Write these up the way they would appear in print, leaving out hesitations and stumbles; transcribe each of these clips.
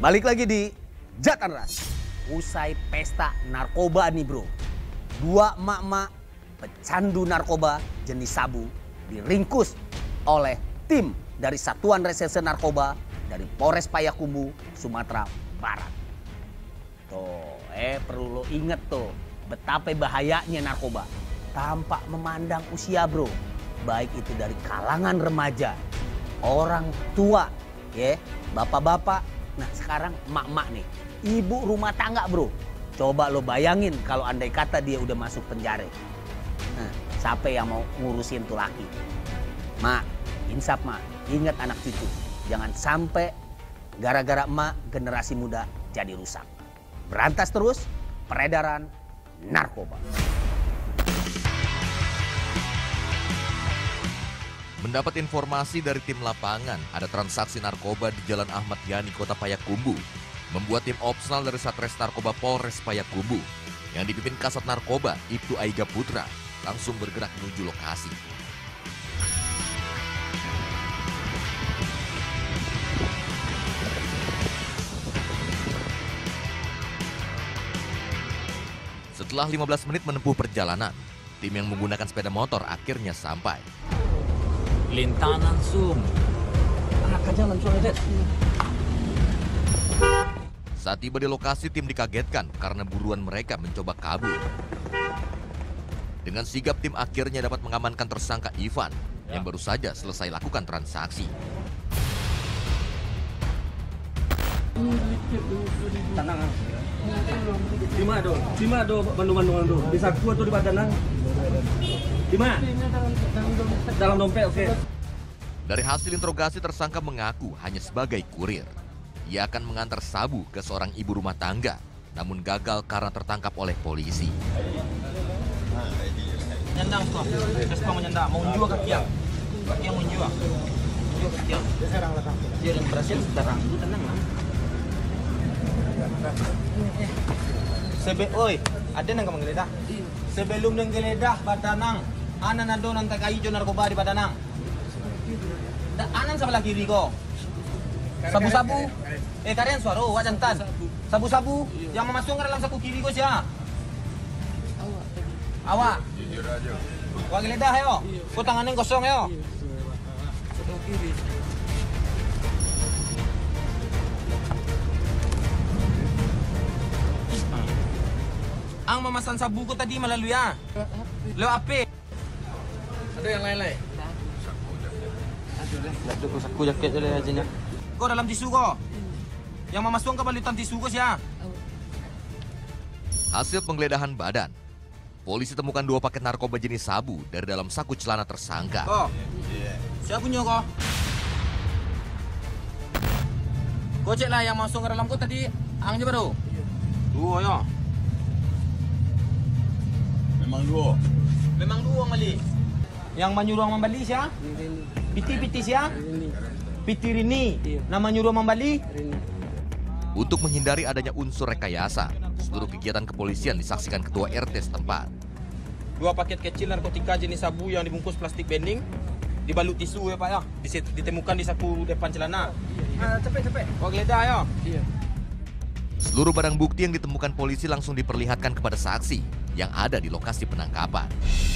Balik lagi di Jatan Ras. Usai pesta narkoba nih bro. Dua emak-emak pecandu narkoba jenis sabu diringkus oleh tim dari Satuan Reserse Narkoba dari Polres Payakumbuh, Sumatera Barat. Tuh, perlu lo inget tuh betapa bahayanya narkoba. Tanpa memandang usia bro. Baik itu dari kalangan remaja, orang tua, ya, bapak-bapak. Nah sekarang emak-emak nih, ibu rumah tangga bro. Coba lo bayangin kalau andai kata dia udah masuk penjara. Nah, siapa yang mau ngurusin tuh laki? Mak, insaf mak, ingat anak cucu. Jangan sampai gara-gara emak generasi muda jadi rusak. Berantas terus peredaran narkoba. Mendapat informasi dari tim lapangan, ada transaksi narkoba di Jalan Ahmad Yani, Kota Payakumbuh. Membuat tim opsional dari Satres Narkoba Polres Payakumbuh yang dipimpin Kasat Narkoba Ibtu Aiga Putra langsung bergerak menuju lokasi. Setelah 15 menit menempuh perjalanan, tim yang menggunakan sepeda motor akhirnya sampai. Lintanan Sum. Jalan Soedet. Saat tiba di lokasi, tim dikagetkan karena buruan mereka mencoba kabur. Dengan sigap, tim akhirnya dapat mengamankan tersangka Ivan yang baru saja selesai lakukan transaksi. Tenang. Di mana do bandung-bandungan do? Di saku atau di badanang? Di mana? Dalam dompet, oke. Dari hasil interogasi, tersangka mengaku hanya sebagai kurir. Ia akan mengantar sabu ke seorang ibu rumah tangga, namun gagal karena tertangkap oleh polisi. Nyandang tuh, kespa menyandang, mau menjual kaki yang menjual. Menjual kaki yang. Dia yang berhasil sekarang, itu tenang lah. Oi, ada nang menggeledah? Sebelum nang geledah Badanang, anan ado nang tagaijo narkoba di Badanang. Anan sebelah kiri ko. Sabu-sabu. Kalian suaro wajantan. Sabu-sabu yang memasukkan dalam saku kiri ko siya. Awak. Jujur aja. Wag geledah yo. Ko tanganin kosong yo. Sebelah kiri. Ang memesan sabu ko tadi melalui ya. Lewat apa? Ada yang lain-lain? Ada saku jaket aja. Kau dalam tisu ko. Yang memasukkan balutan tisu ko siya. Hasil penggeledahan badan, polisi temukan 2 paket narkoba jenis sabu dari dalam saku celana tersangka. Kok? Siapa punya kok? Kau cek lah yang masuk ke dalam ko tadi. Angnya baru? Dua ya. Memang dua Mali. Yang menyuruh membeli siapa? Piti siapa? Piti Rini. Nama nyuruh membeli? Untuk menghindari adanya unsur rekayasa, seluruh kegiatan kepolisian disaksikan ketua RT setempat. 2 paket kecil narkotika jenis sabu yang dibungkus plastik bending, dibalut tisu ya Pak ya, ditemukan di saku depan celana. Cepet. Kau geledah ya? Iya. Seluruh barang bukti yang ditemukan polisi langsung diperlihatkan kepada saksi yang ada di lokasi penangkapan.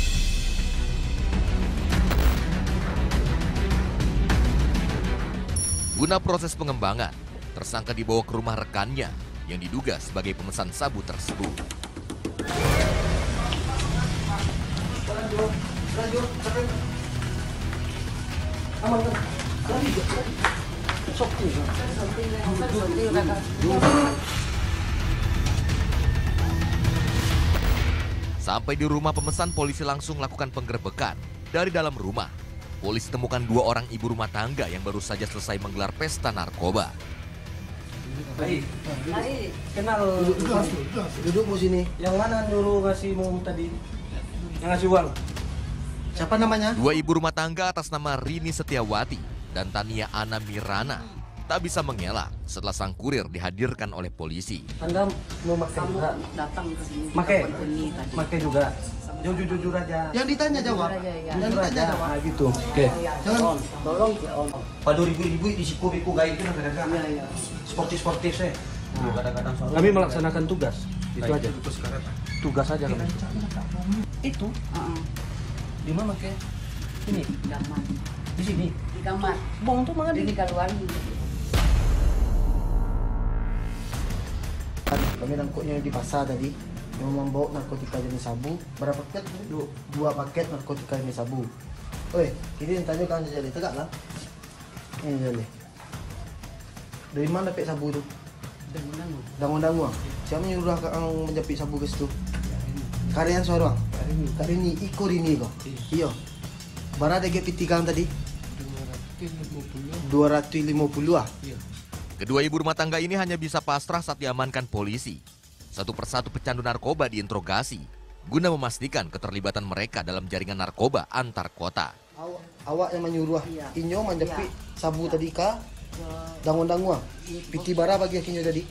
Guna proses pengembangan, tersangka dibawa ke rumah rekannya yang diduga sebagai pemesan sabu tersebut. Sampai di rumah pemesan, polisi langsung melakukan penggerebekan. Dari dalam rumah, polisi temukan 2 orang ibu rumah tangga yang baru saja selesai menggelar pesta narkoba. Baik. Kenal duduk di sini. Yang mana nyuruh ngasih mau tadi? Yang ngasih uang. Siapa namanya? 2 ibu rumah tangga atas nama Rini Setiawati dan Tania Ana Mirana tak bisa mengelak setelah sang kurir dihadirkan oleh polisi. Anda memakai juga? Datang ke sini. Pakai juga. Jujur aja. Yang ditanya jawab. Jujur aja, ya. Yang ditanya jawab. Nah, gitu. Oke. Jangan. Tolong ya Om. Pada ribu-ribu di siku-biku gaya itu kadang-kadang. Iya. Sportif saya. Kadang-kadang Kami melaksanakan tugas. Itu aja. Tugas aja kami. Itu di mana ke? Ini. Kamar. Di sini. Di kamar. Bong tuh mana Ini keluar. Kami nangkutnya di pasar tadi. Yang membawa narkotika jenis sabu. Berapa paket? Dua paket narkotika jenis sabu. Oi, ini tanya kan jadi tegak lah. Ini jadi. Dari mana pek sabu tu? Dangu-dangu. Siapa nyuruh kang menjepit sabu ke situ? Karyan seorang. Kari ini ikut ini kok. Iya. Berapa dege pitikan tadi? 250 ah. Kedua ibu rumah tangga ini hanya bisa pasrah saat diamankan polisi. Satu persatu pecandu narkoba diinterogasi guna memastikan keterlibatan mereka dalam jaringan narkoba antar kota. Awak yang menyuruh inyo menjepit sabu tadi ka dangu-dangu. Piti bara bagi kinyo tadi.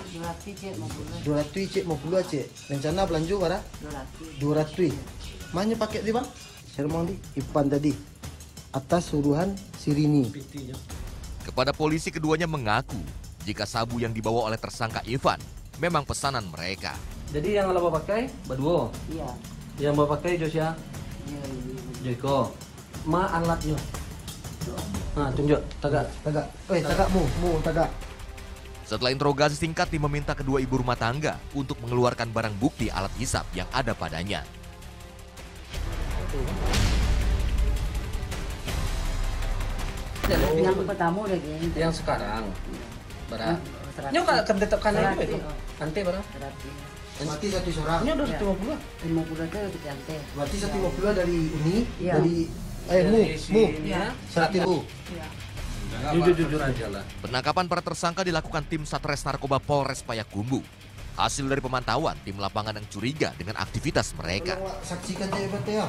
200 cek mau puluh cek. Rencana belanja bara 200. Mana pakai di bang? Sermong di Ipan tadi. Atas suruhan Sirini. Kepada polisi keduanya mengaku jika sabu yang dibawa oleh tersangka Ivan memang pesanan mereka. Jadi yang Abah pakai berdua. Iya. Yang Abah pakai Josia. Iya. Joko. Ma alatnya. Nah, tunjuk. Tagak. Tagak mu tagak. Setelah interogasi singkat, tim meminta kedua ibu rumah tangga untuk mengeluarkan barang bukti alat hisap yang ada padanya. Yang pertama udah gini. Yang sekarang. Bara. Seratus. Nyo kan terdetekkan Seratus, itu. oh. Ante bara. Berarti Berarti satu seorang. Ini udah 150. 50 itu lebih cantik. Berarti 150 dari Uni, Iya. dari mu. Iya. 100.000. Iya. Jujur aja lah. Penangkapan para tersangka dilakukan tim Satres Narkoba Polres Payakumbuh. Hasil dari pemantauan, tim lapangan yang curiga dengan aktivitas mereka. Tolong saksikan saya berarti ya.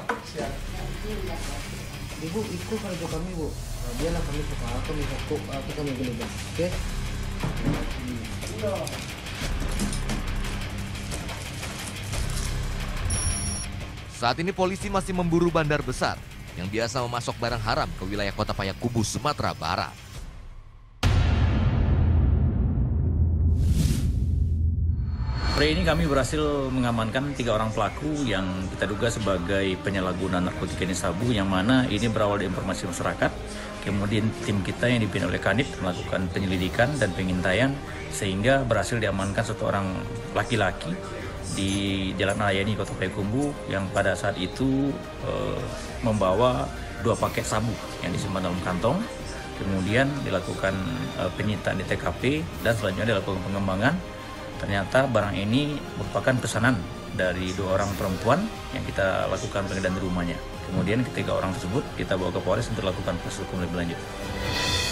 Ibu ikut kalau kami bu. Dia lah kami suka kami hukum apa kami boleh. Oke. Saat ini polisi masih memburu bandar besar yang biasa memasok barang haram ke wilayah kota Payakumbuh, Sumatera Barat. Sore ini kami berhasil mengamankan 3 orang pelaku yang kita duga sebagai penyalahguna narkotika jenis sabu, yang mana ini berawal dari informasi masyarakat. Kemudian tim kita yang dipimpin oleh Kanit melakukan penyelidikan dan pengintaian sehingga berhasil diamankan satu orang laki-laki di Jalan Alayani Kota Payakumbuh yang pada saat itu membawa 2 paket sabu yang disimpan dalam kantong. Kemudian dilakukan penyitaan di TKP dan selanjutnya dilakukan pengembangan. Ternyata barang ini merupakan pesanan dari 2 orang perempuan yang kita lakukan penggeledahan di rumahnya. Kemudian ketiga orang tersebut kita bawa ke Polres untuk lakukan proses hukum lebih lanjut.